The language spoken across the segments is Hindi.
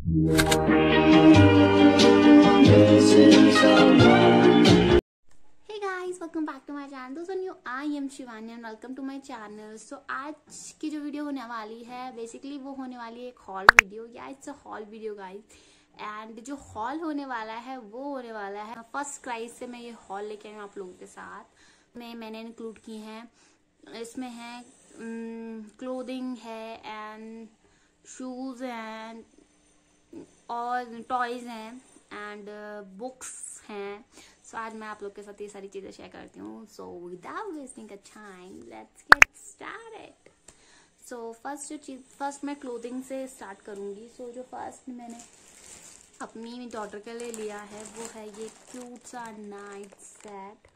Hey guys, welcome back to my channel. दोस्तों new I am Shivani and welcome to my channel. So आज की जो वीडियो होने वाली है बेसिकली वो होने वाली है एक हॉल वीडियो. या it's a haul video guys. And जो हॉल होने वाला है वो होने वाला है फर्स्ट क्राइज से मैं ये हॉल लेके आई हूँ आप लोगों के साथ. मैंने इंक्लूड की हैं. इसमें है क्लोथिंग है एंड शूज एंड और टॉयज हैं एंड बुक्स हैं. सो आज मैं आप लोग के साथ ये सारी चीजें शेयर करती हूँ. So without wasting a time let's get started. So first मैं क्लोथिंग से स्टार्ट करूंगी. सो जो फर्स्ट मैंने अपनी डॉटर के लिए लिया है वो है ये क्यूट सा night set.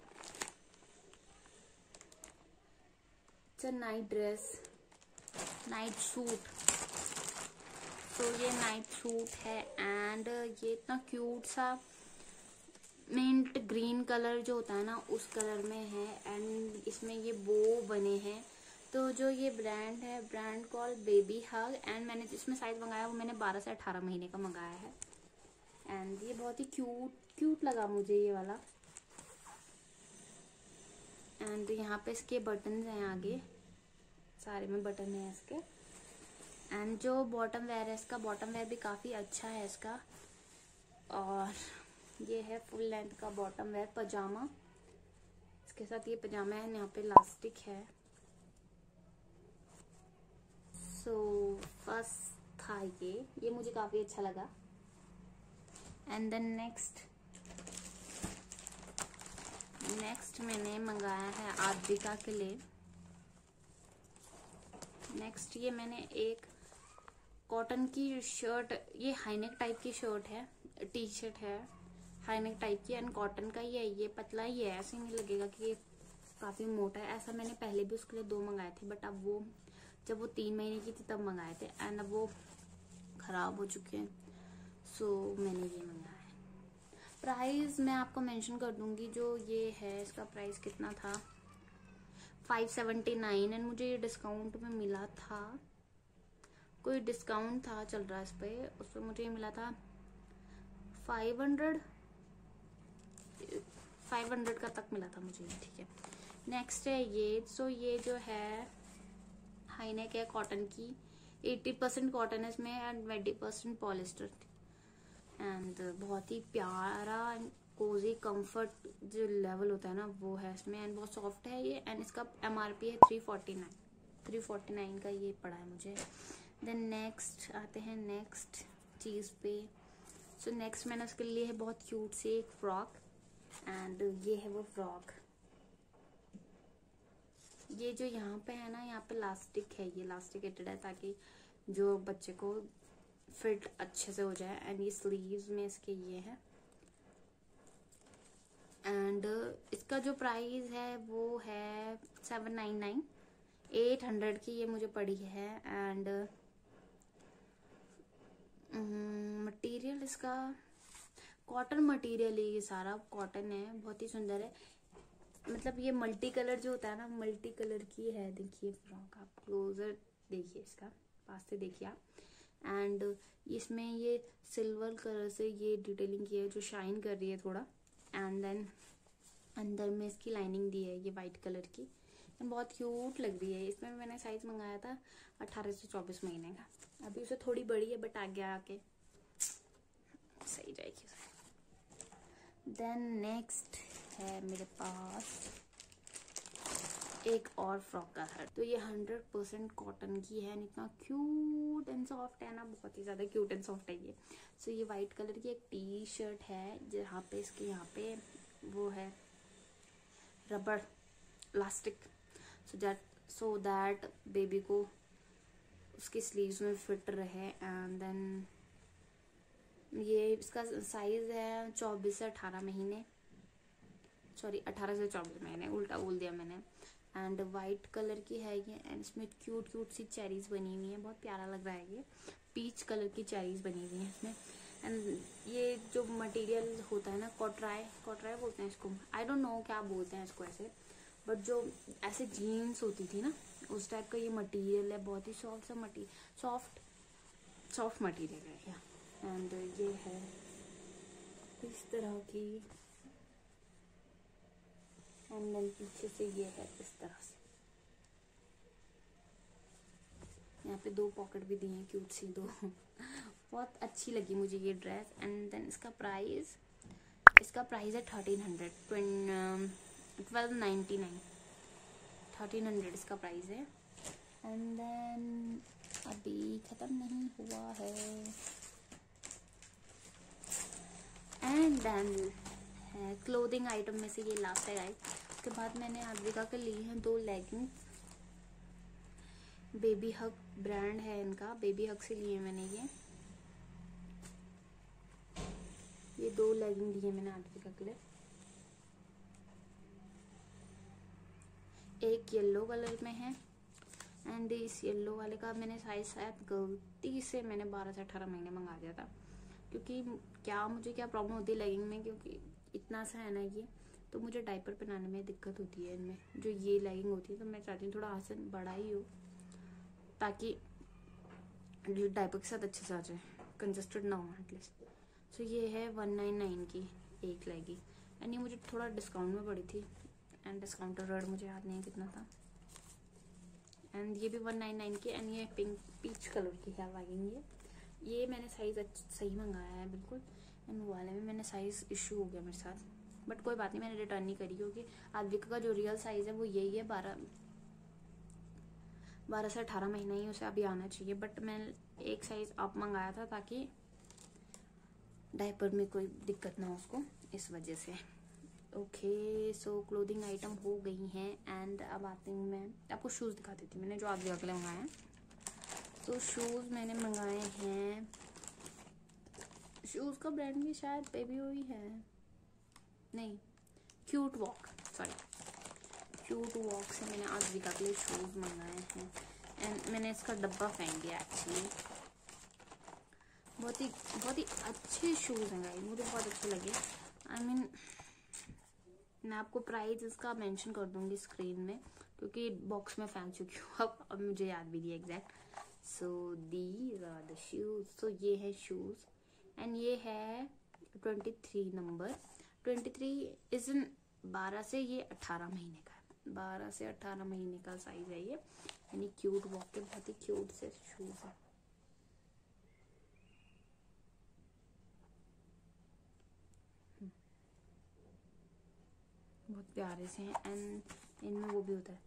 It's a night dress, night suit. तो ये नाइट सूट है एंड ये इतना क्यूट सा मिंट ग्रीन कलर जो होता है ना उस कलर में है एंड इसमें ये बो बने हैं. तो जो ये ब्रांड है, brand call Baby Hug. And मैंने जिसमें साइज मंगाया वो मैंने 12 से 18 महीने का मंगाया है. एंड ये बहुत ही क्यूट लगा मुझे ये वाला. एंड यहाँ पे इसके बटन हैं आगे, सारे में बटन है इसके. एंड जो बॉटम वेयर है इसका, बॉटम वेयर भी काफ़ी अच्छा है इसका. और ये है फुल लेंथ का बॉटम वेयर पजामा. इसके साथ ये पजामा है, यहाँ पे इलास्टिक है. सो फर्स्ट था ये मुझे काफ़ी अच्छा लगा. एंड देन नेक्स्ट मैंने मंगाया है आद्रिका के लिए. नेक्स्ट ये मैंने एक कॉटन की शर्ट, ये हाईनेक टाइप की शर्ट है, टी शर्ट है हाईनेक टाइप की एंड कॉटन का ही है. ये पतला ही है, ऐसे नहीं लगेगा कि ये काफ़ी मोटा है. ऐसा मैंने पहले भी उसके लिए 2 मंगाए थे बट अब वो जब वो 3 महीने की थी तब मंगाए थे एंड अब वो ख़राब हो चुके हैं. सो मैंने ये मंगाया है. प्राइस मैं आपको मेंशन कर दूंगी. जो ये है इसका प्राइस कितना था, 579. एंड मुझे ये डिस्काउंट में मिला था, कोई डिस्काउंट था चल रहा है इस पे, उस पर मुझे ये मिला था 500 का तक मिला था मुझे. ठीक है. नेक्स्ट है ये. सो ये जो है हाईनेक है कॉटन की, 80% कॉटन है इसमें एंड 20% पॉलिस्टर. एंड बहुत ही प्यारा एंड कोजी कंफर्ट जो लेवल होता है ना वो है इसमें. एंड बहुत सॉफ्ट है ये. एंड इसका MRP है 349 का ये पड़ा है मुझे. देन नेक्स्ट आते हैं नेक्स्ट चीज़ पे. सो नेक्स्ट मैंने उसके लिए है बहुत क्यूट सी एक फ्रॉक. एंड ये है वो फ्रॉक. ये जो यहाँ पे है ना, यहाँ पे इलास्टिक है, ये इलास्टिकेटेड है ताकि जो बच्चे को फिट अच्छे से हो जाए. एंड ये स्लीव्स में इसके ये है. एंड इसका जो प्राइस है वो है 799, 800 की ये मुझे पड़ी है. एंड मटेरियल इसका कॉटन मटेरियल है, ये सारा कॉटन है, बहुत ही सुंदर है. मतलब ये मल्टी कलर जो होता है ना, मल्टी कलर की है. देखिए फ्रॉक, आप क्लोजर देखिए, इसका पास से देखिए आप. एंड इसमें ये सिल्वर कलर से ये डिटेलिंग की है जो शाइन कर रही है थोड़ा. एंड देन अंदर में इसकी लाइनिंग दी है ये वाइट कलर की. बहुत क्यूट लग रही है. इसमें मैंने साइज मंगाया था 18 से 24 महीने का. अभी उसे थोड़ी बड़ी है बट आगे आके सही जाएगी. देन नेक्स्ट है मेरे पास एक और फ्रॉक का है. तो ये 100% कॉटन की है. इतना क्यूट एंड सॉफ्ट है ना, बहुत ही ज़्यादा क्यूट एंड सॉफ्ट है ये. सो ये वाइट कलर की एक टी शर्ट है जहाँ पे इसके यहाँ पे वो है rubber elastic, so that baby को उसकी स्लीव्स में फिट रहे. एंड देन ये इसका साइज है 24 से 18 महीने, सॉरी 18 से 24 महीने, उल्टा बोल दिया मैंने. एंड वाइट कलर की है ये. एंड इसमें क्यूट सी चेरीज बनी हुई हैं, बहुत प्यारा लग रहा है ये. पीच कलर की चेरीज बनी हुई हैं इसमें. एंड ये जो मटेरियल होता है ना, कॉटराई बोलते हैं इसको, आई डोंट नो क्या बोलते हैं इसको ऐसे, बट जो ऐसे जीन्स होती थी ना उस टाइप का ये मटेरियल है. बहुत ही सॉफ्ट मटेरियल है. एंड ये है इस तरह की, एंड देन पीछे से ये है इस तरह से। यहाँ पे 2 पॉकेट भी दिए हैं, क्यूट सी 2। बहुत अच्छी लगी मुझे ये ड्रेस। एंड देन इसका प्राइस है 1300, 1299, 1300 इसका प्राइस है। एंड देन अभी ख़त्म नहीं हुआ है। एंड देन क्लोथिंग आइटम में से ये लास्ट है गाइस। उसके बाद मैंने आद्विका के लिए हैं 2 लेगिंग्स, बेबी हग ब्रांड है इनका, बेबी हग से लिए मैंने ये 2 लेगिंग लिए मैंने आद्विका के लिए। एक येलो कलर में है, एंड इस येलो वाले का मैंने साइज शायद गलती से मैंने 12 से 18 महीने मंगा दिया था, क्योंकि मुझे क्या प्रॉब्लम होती है लेगिंग में, क्योंकि इतना सा है ना ये, तो मुझे डायपर पहनाने में दिक्कत होती है इनमें, जो ये लेगिंग होती है। तो मैं चाहती हूँ थोड़ा आसन बड़ा ही हो, ताकि डायपर के साथ अच्छे से आ जाए, कंजस्टेड ना हो एटलीस्ट। सो ये है 199 की एक लेगी, एंड ये मुझे थोड़ा डिस्काउंट में पड़ी थी, एंड डिस्काउंट रेट मुझे याद नहीं है कितना था। एंड ये भी 199 की, एंड ये पीच कलर की है लेगिंग। ये मैंने साइज सही मंगाया है बिल्कुल, एंड वाले में मैंने साइज इशू हो गया मेरे साथ, बट कोई बात नहीं, मैंने रिटर्न नहीं करी, क्योंकि आद्विका का जो रियल साइज है वो यही है, 12 से 18 महीना ही उसे अभी आना चाहिए, बट मैं एक साइज अप मंगाया था ताकि डायपर में कोई दिक्कत ना हो उसको, इस वजह से। ओके, सो क्लोथिंग आइटम हो गई हैं, एंड अब आती हूँ मैं आपको शूज़ दिखा देती हूँ मैंने जो आद्विका के लिए मंगाए हैं। तो शूज़ मैंने मंगाए हैं, शूज़ का ब्रांड भी शायद बेबी हुई है, नहीं, क्यूट वॉक से मैंने आद्विका के लिए शूज़ मंगाए हैं। एंड मैंने इसका डब्बा फेंक दिया एक्चुअली। बहुत ही अच्छे शूज़ हैं गाइस, मुझे बहुत अच्छे लगे। आई मीन मैं आपको प्राइस इसका मेंशन कर दूंगी स्क्रीन में, क्योंकि बॉक्स में फेंक चुकी हूँ अब मुझे याद भी नहीं exact. So these are the shoes. So ये है शूज़, एंड ये है 23 नंबर। 23 इज इन 12 से ये 18 महीने का है, 12 से 18 महीने का साइज है ये, यानी क्यूट वॉक के बहुत ही क्यूट से शूज़ है। बहुत प्यारे से हैं, एंड इनमें वो भी होता है,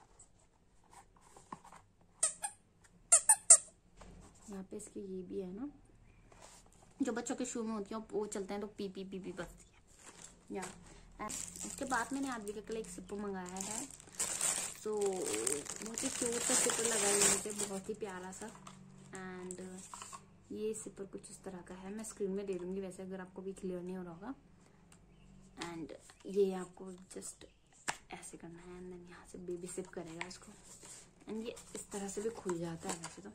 यहाँ पे इसके ये भी है ना, जो बच्चों के शू में होती है वो चलते हैं तो पी पी पी पी बजती है। या उसके बाद मैंने आद्विका के लिए एक सिपर मंगाया है। तो बहुत ही क्यूट सा सिपर लगा है मुझे, बहुत ही प्यारा सा। एंड ये सिपर कुछ इस तरह का है, मैं स्क्रीन में दे दूंगी वैसे अगर आपको भी क्लियर नहीं हो रहा होगा। एंड ये आपको जस्ट ऐसे करना है, एंड देन यहाँ से बेबी सिप करेगा इसको, एंड ये इस तरह से भी खुल जाता है वैसे तो।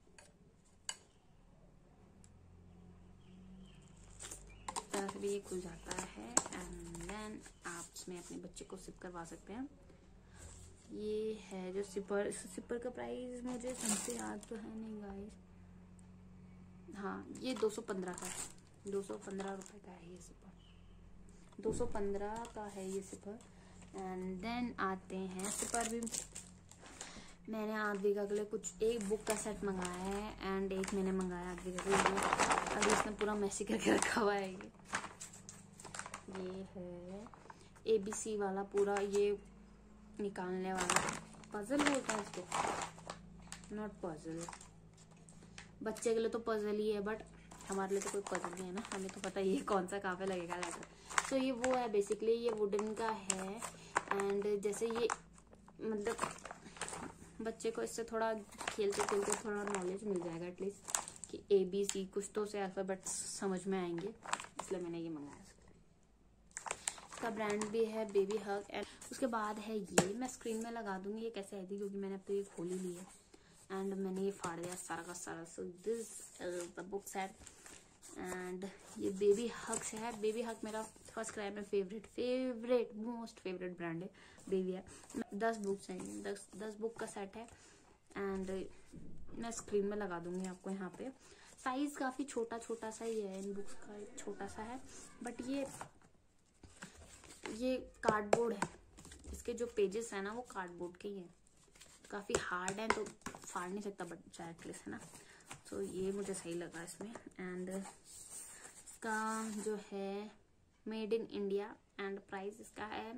इस तरह से भी ये खुल जाता है, एंड देन आप इसमें अपने बच्चे को सिप करवा सकते हैं। ये है जो सिपर का प्राइस मुझे हमसे याद तो है नहीं गाइस, हाँ ये 215 का है, 215 रुपए का है ये सिपर, 215 का है ये सिपर। एंड देन आते हैं सिपर भी मैंने आद्विका के लिए कुछ एक बुक का सेट मंगाया है, एंड एक मैंने मंगाया आद्विका के लिए, अभी इसने पूरा मैसी करके रखा हुआ है। ये है ABC वाला पूरा ये निकालने वाला पजल बोलते हैं इसको, नॉट पजल, बच्चे के लिए तो पजल ही है, बट हमारे लिए तो कोई पजल नहीं है ना, हमें तो पता ही है कौन सा कहाँ पे लगेगा लेटर। तो ये वो है बेसिकली, ये वुडन का है, एंड जैसे ये मतलब बच्चे को इससे थोड़ा खेलते खेलते थोड़ा नॉलेज मिल जाएगा एटलीस्ट, कि ABC कुछ तो से अल्फाबेट्स समझ में आएंगे, इसलिए मैंने ये मंगाया। इसका ब्रांड भी है बेबी हग। एंड उसके बाद है ये, मैं स्क्रीन में लगा दूंगी ये कैसे आई थी, क्योंकि मैंने अब तो ये खोली ली है, एंड मैंने ये फाड़ दिया सारा का सारा। So this is the book set, and ये बेबी हग से है। बेबी हग मेरा फर्स्ट क्राई में फेवरेट मोस्ट फेवरेट ब्रांड है, बेबी है। 10 बुक्स हैं, 10 बुक का सेट है, एंड मैं स्क्रीन में लगा दूंगी आपको यहाँ पे। साइज काफी छोटा छोटा सा ही है इन बुक्स का, छोटा सा है, बट ये कार्डबोर्ड है, इसके जो पेजेस है ना वो कार्डबोर्ड के ही है, काफी हार्ड है तो फाड़ नहीं सकता बच्चा एटलीस्ट, है ना। तो ये मुझे सही लगा इसमें। एंड इसका जो है made in India and price इसका है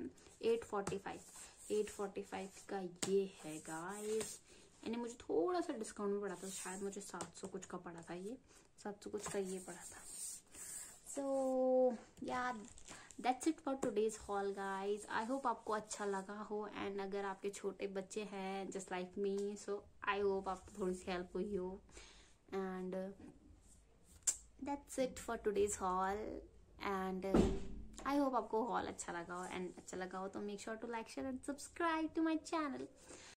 845 का ये है गाइस। यानी मुझे थोड़ा सा डिस्काउंट में पड़ा था, शायद मुझे 700 कुछ का पड़ा था, ये 700 कुछ का ये पड़ा था। So yeah that's it for today's haul guys. I hope आपको अच्छा लगा हो, एंड अगर आपके छोटे बच्चे हैं just like me, so I hope आपको थोड़ी सी हेल्प हुई हो। And that's it for today's haul, and I hope आपको हॉल अच्छा लगा हो, एंड अच्छा लगा हो तो make sure to like share and subscribe to my channel.